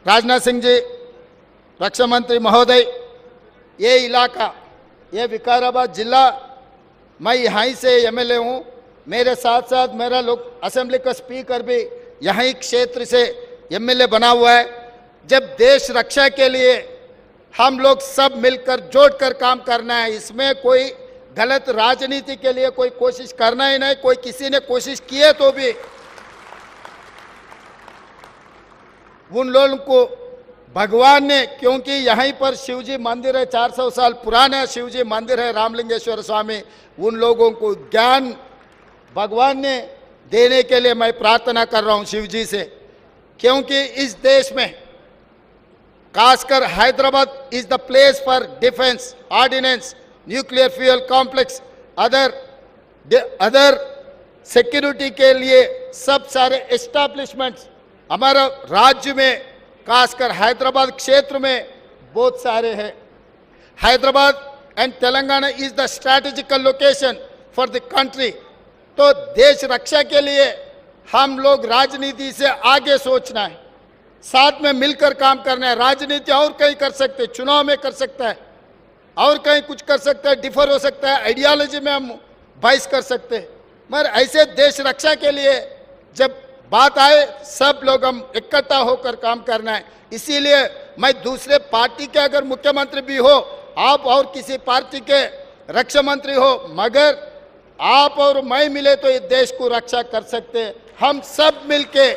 राजनाथ सिंह जी, रक्षा मंत्री महोदय, ये इलाका, ये विकाराबाद जिला, मैं यहाँ से एमएलए हूँ। मेरे साथ साथ मेरा लोग असेंबली का स्पीकर भी यहीं क्षेत्र से एमएलए बना हुआ है। जब देश रक्षा के लिए हम लोग सब मिलकर जोड़कर काम करना है, इसमें कोई गलत राजनीति के लिए कोई कोशिश करना ही नहीं। कोई किसी ने कोशिश की है तो भी उन लोगों को भगवान ने, क्योंकि यहीं पर शिवजी मंदिर है, 400 साल पुराना शिवजी मंदिर है, रामलिंगेश्वर स्वामी, उन लोगों को ज्ञान भगवान ने देने के लिए मैं प्रार्थना कर रहा हूं शिवजी से। क्योंकि इस देश में खासकर Hyderabad is the place for defence, ordnance, nuclear fuel complex, other security के लिए सब सारे एस्टैब्लिशमेंट्स हमारा राज्य में, खासकर हैदराबाद क्षेत्र में बहुत सारे हैं। Hyderabad and Telangana is the strategical location for the country. तो देश रक्षा के लिए हम लोग राजनीति से आगे सोचना है, साथ में मिलकर काम करना है। राजनीति और कहीं कर सकते हैं, चुनाव में कर सकता है, और कहीं कुछ कर सकता है, डिफर हो सकता है, आइडियोलॉजी में हम बहस कर सकते हैं, मगर ऐसे देश रक्षा के लिए जब बात आए सब लोग हम इकट्ठा होकर काम करना है। इसीलिए मैं दूसरे पार्टी के अगर मुख्यमंत्री भी हो, आप और किसी पार्टी के रक्षा मंत्री हो, मगर आप और मैं मिले तो ये देश को रक्षा कर सकते हैं। हम सब मिलके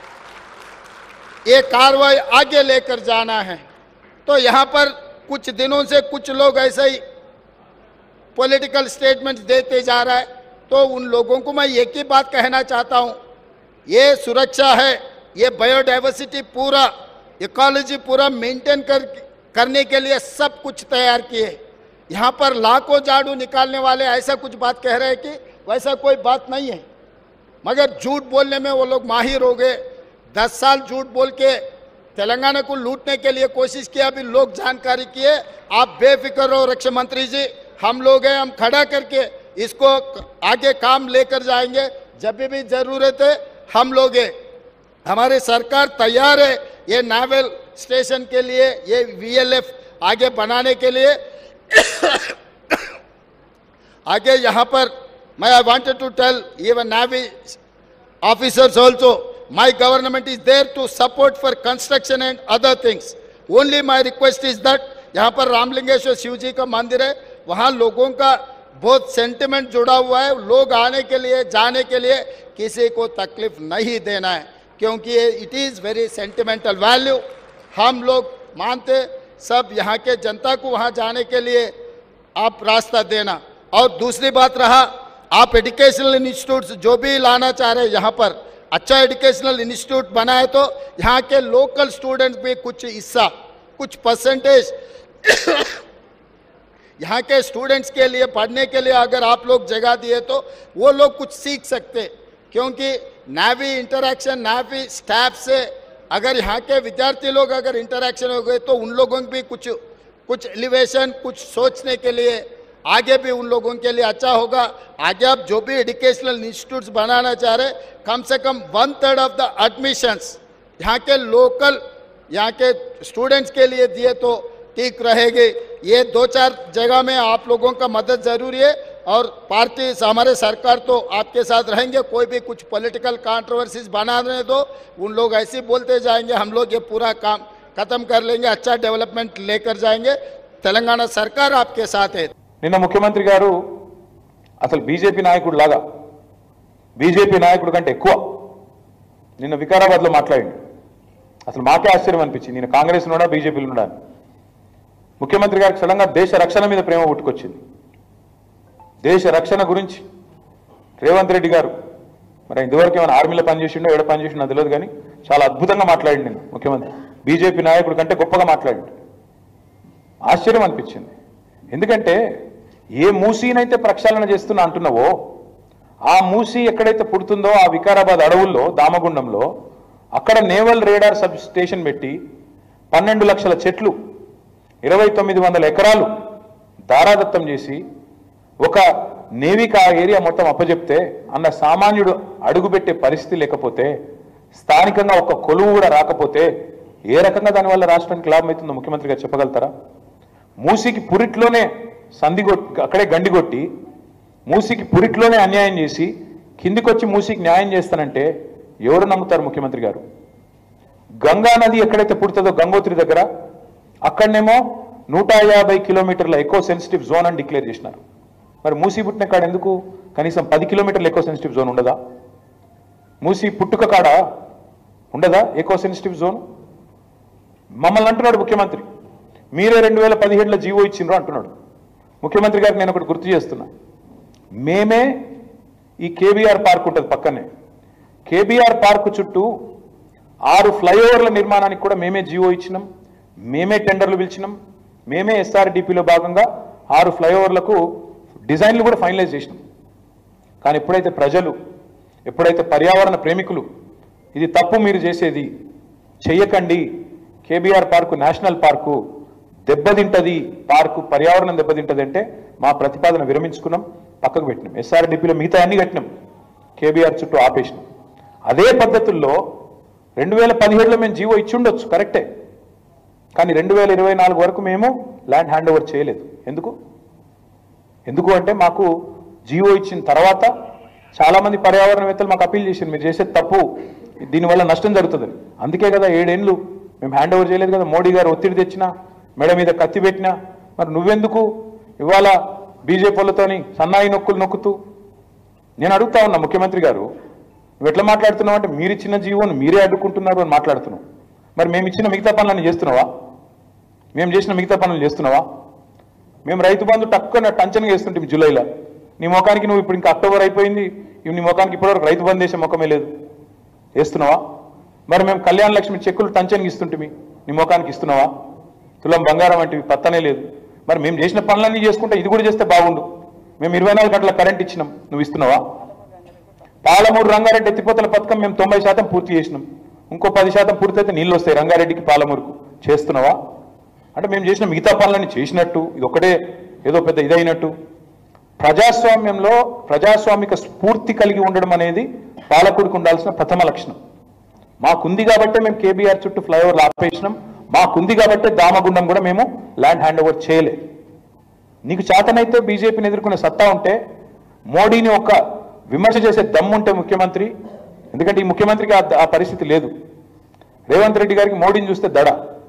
ये कार्रवाई आगे लेकर जाना है। तो यहाँ पर कुछ दिनों से कुछ लोग ऐसे ही पॉलिटिकल स्टेटमेंट्स देते जा रहा है, तो उन लोगों को मैं एक ही बात कहना चाहता हूँ, ये सुरक्षा है, ये बायोडाइवर्सिटी पूरा, इकोलॉजी पूरा मेंटेन करने के लिए सब कुछ तैयार किए। यहाँ पर लाखों झाड़ू निकालने वाले ऐसा कुछ बात कह रहे हैं कि वैसा कोई बात नहीं है, मगर झूठ बोलने में वो लोग माहिर हो गए। 10 साल झूठ बोल के तेलंगाना को लूटने के लिए कोशिश किया, अभी लोग जानकारी किए। आप बेफिक्र रहो रक्षा मंत्री जी, हम लोग हैं, हम खड़ा करके इसको आगे काम लेकर जाएंगे। जब भी जरूरत है हम लोग हैं, हमारी सरकार तैयार है ये नावल स्टेशन के लिए, ये VLF आगे बनाने के लिए। आगे यहाँ पर मैं I wanted to tell even navy officers also, my government is there to support for construction and other things. Only my request is that यहाँ पर रामलिंगेश्वर शिव जी का मंदिर है, वहाँ लोगों का बहुत सेंटिमेंट जुड़ा हुआ है। लोग आने के लिए, जाने के लिए किसी को तकलीफ नहीं देना है, क्योंकि it is very sentimental value. हम लोग मानते सब यहाँ के जनता को वहाँ जाने के लिए आप रास्ता देना। और दूसरी बात रहा, आप एजुकेशनल इंस्टीट्यूट्स जो भी लाना चाह रहे हैं, यहाँ पर अच्छा एजुकेशनल इंस्टीट्यूट बना है तो यहाँ के लोकल स्टूडेंट्स भी कुछ हिस्सा, कुछ परसेंटेज यहाँ के स्टूडेंट्स के लिए पढ़ने के लिए अगर आप लोग जगह दिए तो वो लोग कुछ सीख सकते। क्योंकि नेवी इंटरेक्शन, नेवी स्टाफ से अगर यहाँ के विद्यार्थी लोग अगर इंटरेक्शन हो गए तो उन लोगों को भी कुछ एलिवेशन, कुछ सोचने के लिए आगे भी उन लोगों के लिए अच्छा होगा। आगे आप जो भी एजुकेशनल इंस्टीट्यूट्स बनाना चाह रहे, कम से कम 1/3 ऑफ द एडमिशंस यहाँ के लोकल, यहाँ के स्टूडेंट्स के लिए दिए तो ठीक रहेगी। ये 2-4 जगह में आप लोगों का मदद जरूरी है, और पार्टी हमारे सरकार तो आपके साथ रहेंगे। कोई भी कुछ पॉलिटिकल कंट्रोवर्सीज बनाने दो, उन लोग ऐसे बोलते जाएंगे, हम लोग ये पूरा काम खत्म कर लेंगे, अच्छा डेवलपमेंट लेकर जाएंगे। तेलंगाना सरकार आपके साथ है। నిన్న ముఖ్యమంత్రి గారు అసలు బీజేపీ నాయకుడు లాగా, బీజేపీ నాయకుడు కంటే ఎక్కువ నిన్న వికారాబాద్లో మాట్లాడిండు. అసలు మాకే ఆశ్చర్యం అనిపించింది, నేను కాంగ్రెస్ నుండా బీజేపీలో నుండా. ముఖ్యమంత్రి గారికి సడన్గా దేశ రక్షణ మీద ప్రేమ పుట్టుకొచ్చింది. దేశ రక్షణ గురించి రేవంత్ రెడ్డి గారు మరి ఇంతవరకు ఏమైనా ఆర్మీలో పనిచేసిండో ఏడ పనిచేసిండో నాకు తెలియదు, కానీ చాలా అద్భుతంగా మాట్లాడిండు. నేను ముఖ్యమంత్రి బీజేపీ నాయకుడు కంటే గొప్పగా మాట్లాడిండు. ఆశ్చర్యం అనిపించింది. ఎందుకంటే ఏ మూసీనైతే ప్రక్షాళన చేస్తున్నా అంటున్నావో, ఆ మూసీ ఎక్కడైతే పుడుతుందో ఆ వికారాబాద్ అడవుల్లో, దామగుండంలో, అక్కడ నేవల్ రేడార్ సబ్ స్టేషన్ పెట్టి 12 లక్షల చెట్లు, 2900 ఎకరాలు దారాదత్తం చేసి ఒక నేవికి ఆ ఏరియా మొత్తం అప్పచెప్తే అన్న సామాన్యుడు అడుగుపెట్టే పరిస్థితి లేకపోతే, స్థానికంగా ఒక కొలువు కూడా రాకపోతే ఏ రకంగా దానివల్ల రాష్ట్రానికి లాభం అవుతుందో ముఖ్యమంత్రి గారు చెప్పగలుగుతారా? మూసికి పురిట్లోనే అక్కడే గండి కొట్టి మూసికి పురిట్లోనే అన్యాయం చేసి కిందికొచ్చి మూసికి న్యాయం చేస్తానంటే ఎవరు నమ్ముతారు ముఖ్యమంత్రి గారు? గంగా నది ఎక్కడైతే పుడుతుందో గంగోత్రి దగ్గర అక్కడనేమో 150 కిలోమీటర్ల ఎకో సెన్సిటివ్ జోన్ అని డిక్లేర్ చేసినారు. మరి మూసి పుట్టిన కాడ ఎందుకు కనీసం 10 కిలోమీటర్ల ఎకో సెన్సిటివ్ జోన్ ఉండదా? మూసి పుట్టుక కాడ ఉండదా ఎకో సెన్సిటివ్ జోన్? మమ్మల్ని అంటున్నాడు ముఖ్యమంత్రి, మీరే 2017లో జీవో ఇచ్చిండ్రు అంటున్నాడు. ముఖ్యమంత్రి గారికి నేను ఒకటి గుర్తు చేస్తున్నా, మేమే ఈ కేబీఆర్ పార్క్ ఉంటుంది పక్కనే, కేబీఆర్ పార్క్ చుట్టూ 6 ఫ్లైఓవర్ల నిర్మాణానికి కూడా మేమే జీవో ఇచ్చినాం, మేమే టెండర్లు పిలిచినాం, మేమే ఎస్ఆర్డిపిలో భాగంగా 6 ఫ్లైఓవర్లకు డిజైన్లు కూడా ఫైనలైజ్ చేసినాం. కానీ ఎప్పుడైతే ప్రజలు, ఎప్పుడైతే పర్యావరణ ప్రేమికులు ఇది తప్పు మీరు చేసేది చెయ్యకండి, కేబీఆర్ పార్కు నేషనల్ పార్కు దెబ్బతింటది, పార్కు పర్యావరణం దెబ్బతింటది అంటే మా ప్రతిపాదన విరమించుకున్నాం, పక్కకు పెట్టినాం. ఎస్ఆర్డిపిలో మిగతా అన్ని కట్టినాం, కేబీఆర్ చుట్టూ ఆపేసినాం. అదే పద్ధతుల్లో 2017లో మేము జీవో ఇచ్చి ఉండొచ్చు, కరెక్టే. కానీ 2024 వరకు మేము ల్యాండ్ హ్యాండ్ ఓవర్ చేయలేదు. ఎందుకు అంటే మాకు జీవో ఇచ్చిన తర్వాత చాలామంది పర్యావరణవేత్తలు మాకు అప్పీల్ చేశారు, మీరు చేసేది తప్పు, దీనివల్ల నష్టం జరుగుతుందని. అందుకే కదా 7 ఏళ్ళు మేము హ్యాండ్ ఓవర్ చేయలేదు కదా. మోడీ గారు ఒత్తిడి తెచ్చినా, మెడ మీద కత్తి పెట్టినా, మరి నువ్వెందుకు ఇవాళ బీజేపీ వాళ్ళతోని సన్నాయి నొక్కులు నొక్కుతూ? నేను అడుగుతా ఉన్నా ముఖ్యమంత్రి గారు, నువ్వు ఎట్లా మాట్లాడుతున్నావు అంటే మీరు ఇచ్చిన జీవోను మీరే అడ్డుకుంటున్నారు అని మాట్లాడుతున్నావు. మరి మేము ఇచ్చిన మిగతా పనులన్నీ చేస్తున్నావా? మేము చేసిన మిగతా పనులు చేస్తున్నావా? మేము రైతు బంధు టక్కున టంచనగా వేస్తుంటాం జూలైలో, నీ ముఖానికి నువ్వు ఇప్పుడు ఇంకా అక్టోబర్ అయిపోయింది, నీ ముఖానికి ఇప్పటివరకు రైతు బంధు వేసే ముఖమే లేదు, వేస్తున్నావా? మరి మేము కళ్యాణ లక్ష్మి చెక్కులు టంచనగా ఇస్తుంటిమి, నీ ముఖానికి ఇస్తున్నావా? తులం బంగారం వంటివి పత్తనే లేదు. మరి మేము చేసిన పనులన్నీ చేసుకుంటే ఇది కూడా చేస్తే బాగుండు. మేము 24 గంటల కరెంట్ ఇచ్చినాం, నువ్వు ఇస్తున్నావా? పాలమూరు రంగారెడ్డి ఎత్తిపోతల పథకం మేము 90% పూర్తి చేసినాం, ఇంకో 10% పూర్తి అయితే నీళ్ళు వస్తాయి రంగారెడ్డికి పాలమూరుకు, చేస్తున్నావా? అంటే మేము చేసిన మిగతా పనులన్నీ చేసినట్టు ఇది ఒకటే ఏదో పెద్ద ఇదైనట్టు. ప్రజాస్వామ్యంలో ప్రజాస్వామిక స్ఫూర్తి కలిగి ఉండడం అనేది పాలకుడికి ఉండాల్సిన ప్రథమ లక్షణం. మాకుంది కాబట్టే మేము కేబీఆర్ చుట్టూ ఫ్లైఓవర్లు ఆపేసినాం, మాకుంది కాబట్టే దామగుండం కూడా మేము ల్యాండ్ హ్యాండ్ ఓవర్ చేయలేదు. నీకు చేతనైతే బీజేపీని ఎదుర్కొనే సత్తా ఉంటే, మోడీని ఒక విమర్శ చేసే దమ్ముంటే ముఖ్యమంత్రి, ఎందుకంటే ఈ ముఖ్యమంత్రికి ఆ పరిస్థితి లేదు. రేవంత్ రెడ్డి గారికి మోడీని చూస్తే దడ.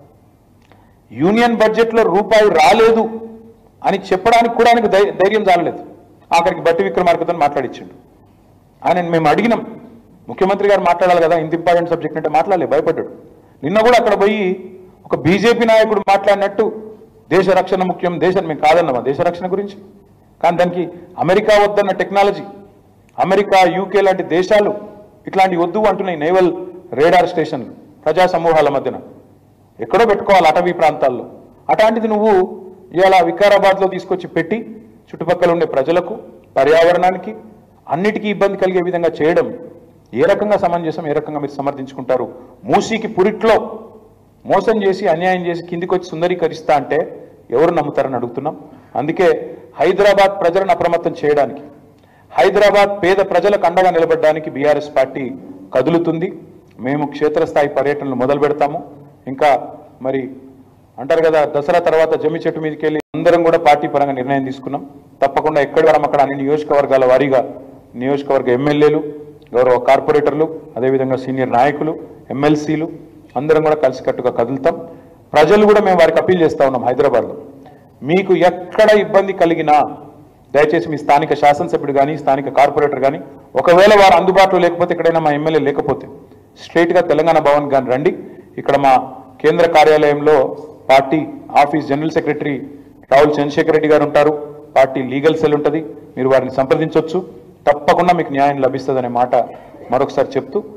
యూనియన్ బడ్జెట్లో రూపాయి రాలేదు అని చెప్పడానికి కూడా ఆయనకు ధైర్యం చాలలేదు. ఆఖరికి బట్టి విక్రమార్కతో మాట్లాడించిండు. ఆయన మేము అడిగినాం, ముఖ్యమంత్రి గారు మాట్లాడాలి కదా, ఇంత ఇంపార్టెంట్ సబ్జెక్ట్ అంటే మాట్లాడలే, భయపడ్డాడు. నిన్న కూడా అక్కడ పోయి ఒక బీజేపీ నాయకుడు మాట్లాడినట్టు దేశ రక్షణ ముఖ్యం, మేము కాదన్నామా దేశ రక్షణ గురించి? కానీ దానికి అమెరికా వద్దన్న టెక్నాలజీ, అమెరికా యూకే లాంటి దేశాలు ఇట్లాంటివి వద్దు అంటున్నాయి. నేవల్ రేడార్ స్టేషన్లు ప్రజా సమూహాల మధ్యన ఎక్కడో పెట్టుకోవాలి అటవీ ప్రాంతాల్లో. అట్లాంటిది నువ్వు ఇలా వికారాబాద్లో తీసుకొచ్చి పెట్టి చుట్టుపక్కల ఉండే ప్రజలకు, పర్యావరణానికి అన్నిటికీ ఇబ్బంది కలిగే విధంగా చేయడం ఏ రకంగా సమంజసం, ఏ రకంగా మీరు సమర్థించుకుంటారు? మూసీకి పురిట్లో మోసం చేసి అన్యాయం చేసి కిందికి వచ్చి సుందరీకరిస్తా అంటే ఎవరు నమ్ముతారని అడుగుతున్నాం. అందుకే హైదరాబాద్ ప్రజలను అప్రమత్తం చేయడానికి, హైదరాబాద్ పేద ప్రజలకు అండగా నిలబడడానికి బీఆర్ఎస్ పార్టీ కదులుతుంది. మేము క్షేత్రస్థాయి పర్యటనలు మొదలు పెడతాము. ఇంకా మరి అంటారు కదా, దసరా తర్వాత జమ్మి చెట్టు మీదకి వెళ్ళి అందరం కూడా పార్టీ పరంగా నిర్ణయం తీసుకున్నాం. తప్పకుండా ఎక్కడ అక్కడ అన్ని నియోజకవర్గాల వారీగా నియోజకవర్గ ఎమ్మెల్యేలు, గౌరవ కార్పొరేటర్లు, అదేవిధంగా సీనియర్ నాయకులు, ఎమ్మెల్సీలు అందరం కూడా కలిసికట్టుగా కదులుతాం. ప్రజలు కూడా మేము వారికి అప్పీల్ చేస్తూ ఉన్నాం, హైదరాబాద్లో మీకు ఎక్కడ ఇబ్బంది కలిగినా దయచేసి మీ స్థానిక శాసనసభ్యుడు కానీ స్థానిక కార్పొరేటర్ కానీ, ఒకవేళ వారు అందుబాటులో లేకపోతే, ఎక్కడైనా మా ఎమ్మెల్యే లేకపోతే స్ట్రైట్గా తెలంగాణ భవన్ కానీ రండి. ఇక్కడ మా కేంద్ర కార్యాలయంలో party office general secretary Rahul Chandrashekar Reddy గారు ఉంటారు, పార్టీ లీగల్ సెల్ ఉంటుంది, మీరు వారిని సంప్రదించవచ్చు. తప్పకుండా మీకు న్యాయం లభిస్తుందనే మాట మరొకసారి చెప్తూ